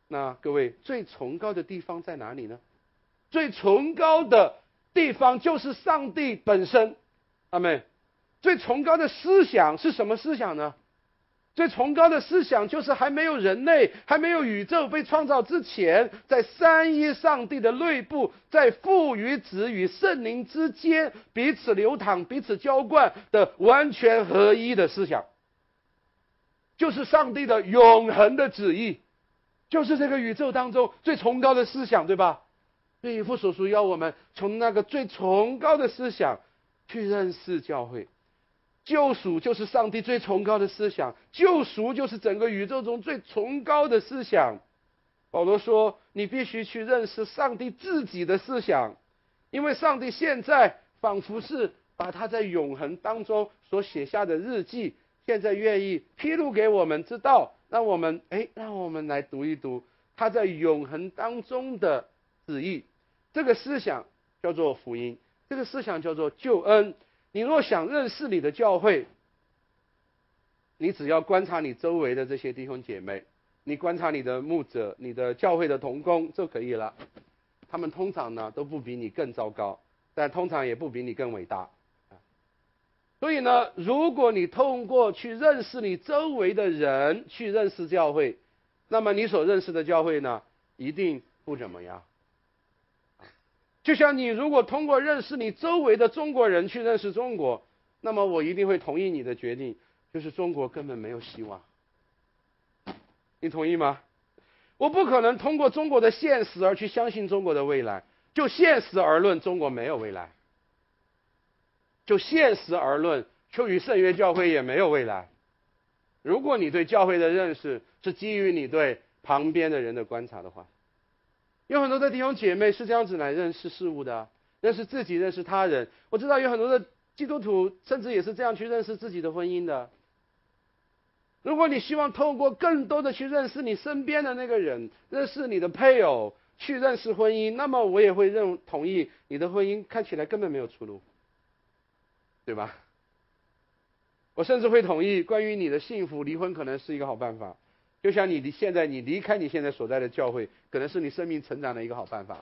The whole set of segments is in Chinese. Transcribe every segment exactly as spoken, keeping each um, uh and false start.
那各位，最崇高的地方在哪里呢？最崇高的地方就是上帝本身，阿们。最崇高的思想是什么思想呢？最崇高的思想就是还没有人类，还没有宇宙被创造之前，在三一上帝的内部，在父与子与圣灵之间彼此流淌、彼此浇灌的完全合一的思想，就是上帝的永恒的旨意，就是这个宇宙当中最崇高的思想，对吧？所以以弗所书要我们从那个最崇高的思想去认识教会。救赎就是上帝最崇高的思想，救赎就是整个宇宙中最崇高的思想。保罗说，你必须去认识上帝自己的思想，因为上帝现在仿佛是把他在永恒当中所写下的日记，现在愿意披露给我们知道，让我们哎，让我们来读一读他在永恒当中的旨意。这个思想叫做福音，这个思想叫做救恩。你若想认识你的教会，你只要观察你周围的这些弟兄姐妹，你观察你的牧者、你的教会的同工就可以了。他们通常呢都不比你更糟糕，但通常也不比你更伟大。所以呢，如果你通过去认识你周围的人去认识教会，那么你所认识的教会呢，一定不怎么样。就像你如果通过认识你周围的中国人去认识中国，那么我一定会同意你的决定，就是中国根本没有希望。你同意吗？我不可能通过中国的现实而去相信中国的未来。就现实而论，中国没有未来。就现实而论，秋雨圣约教会也没有未来。如果你对教会的认识是基于你对旁边的人的观察的话，有很多的弟兄姐妹是这样子来认识事物的，认识自己，认识他人。我知道有很多的基督徒甚至也是这样去认识自己的婚姻的。如果你希望透过更多的去认识你身边的那个人，认识你的配偶，去认识婚姻，那么我也会认同意你的婚姻看起来根本没有出路，对吧？我甚至会同意关于你的幸福，离婚可能是一个好办法。就像你现在你离开你现在所在的教会，可能是你生命成长的一个好办法。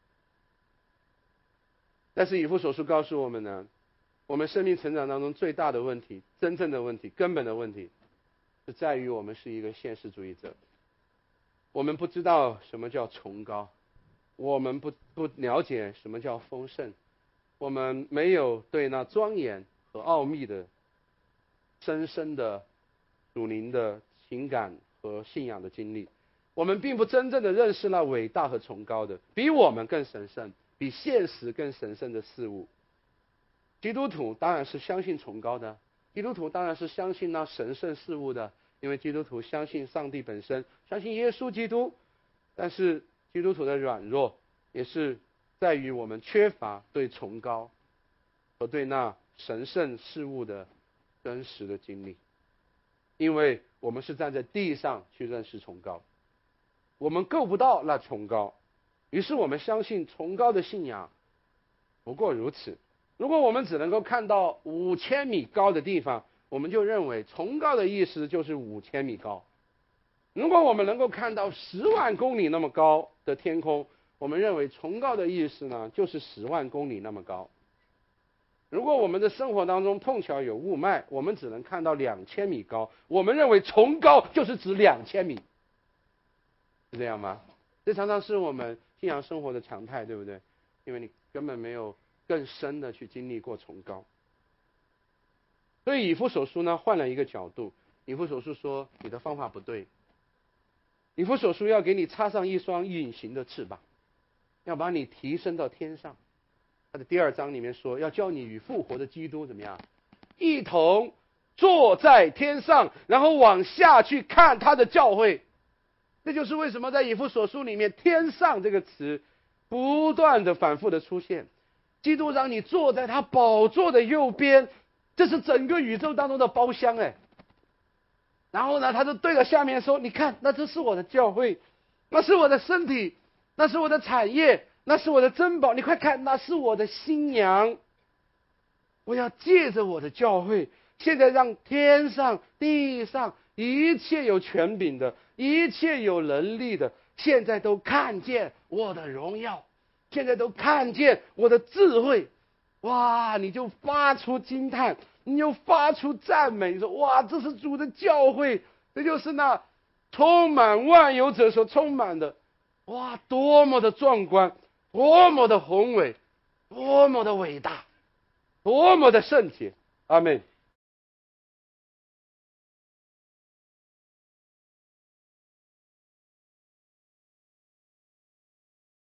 但是以弗所书告诉我们呢，我们生命成长当中最大的问题，真正的问题，根本的问题，是在于我们是一个现实主义者。我们不知道什么叫崇高，我们不不了解什么叫丰盛，我们没有对那庄严和奥秘的深深的属灵的情感和信仰的经历，我们并不真正的认识那伟大和崇高的，比我们更神圣、比现实更神圣的事物。基督徒当然是相信崇高的，基督徒当然是相信那神圣事物的，因为基督徒相信上帝本身，相信耶稣基督。但是基督徒的软弱，也是在于我们缺乏对崇高和对那神圣事物的真实的经历。因为我们是站在地上去认识崇高，我们够不到那崇高，于是我们相信崇高的信仰不过如此。如果我们只能够看到五千米高的地方，我们就认为崇高的意思就是五千米高。如果我们能够看到十万公里那么高的天空，我们认为崇高的意思呢，就是十万公里那么高。如果我们的生活当中碰巧有雾霾，我们只能看到两千米高，我们认为崇高就是指两千米，是这样吗？这常常是我们信仰生活的常态，对不对？因为你根本没有更深的去经历过崇高。所以以弗所书呢换了一个角度，以弗所书说你的方法不对，以弗所书要给你插上一双隐形的翅膀，要把你提升到天上。他的第二章里面说，要叫你与复活的基督怎么样，一同坐在天上，然后往下去看他的教会。这就是为什么在以弗所书里面天上这个词不断的反复的出现。基督让你坐在他宝座的右边，这是整个宇宙当中的包厢哎。然后呢，他就对着下面说，你看，那这是我的教会，那是我的身体，那是我的产业，那是我的珍宝，你快看，那是我的新娘。我要借着我的教会，现在让天上地上一切有权柄的，一切有能力的， 现在都看见我的荣耀，现在都看见我的智慧。哇，你就发出惊叹，你就发出赞美，说哇，这是主的教会，这就是那充满万有者所充满的。哇，多么的壮观，多么的宏伟，多么的伟大，多么的圣洁。阿们。